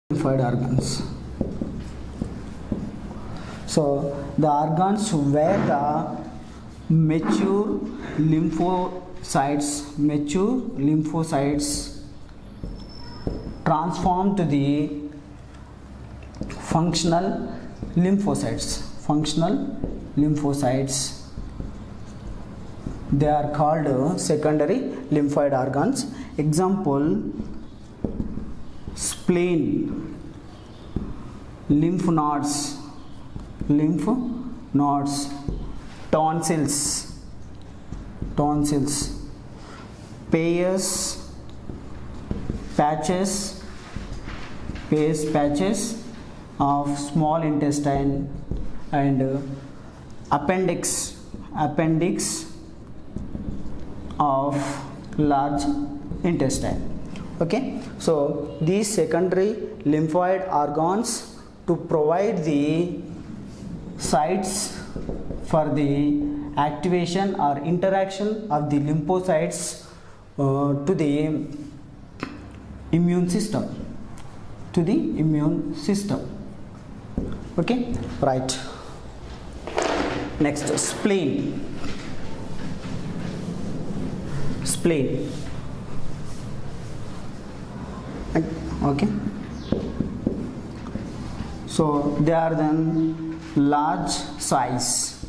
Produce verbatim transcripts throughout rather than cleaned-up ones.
lymphoid organs. So the organs where the mature lymphocytes, mature lymphocytes transform to the functional lymphocytes, functional lymphocytes. They are called secondary lymphoid organs. Example: spleen, lymph nodes, lymph nodes, tonsils, tonsils, pairs, patches, pairs, patches of small intestine, and uh, appendix, appendix of large intestine. Okay, so these secondary lymphoid organs to provide the sites for the activation or interaction of the lymphocytes uh, to the immune system, to the immune system. Okay, right. Next, spleen. Spleen. Okay, so they are then large size.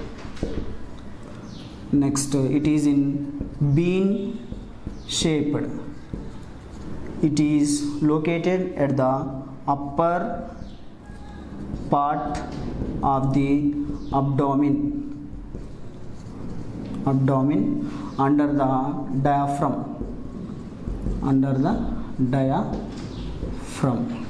Next, it is in bean shaped. It is located at the upper part of the abdomen, abdomen under the diaphragm, under the diaphragm.